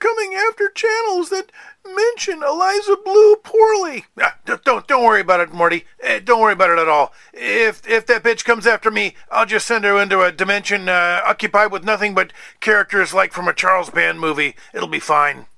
coming after channels that mention Eliza Blue poorly. Don't worry about it, Morty. Don't worry about it at all. If that bitch comes after me, I'll just send her into a dimension occupied with nothing but characters like from a Charles Band movie. It'll be fine.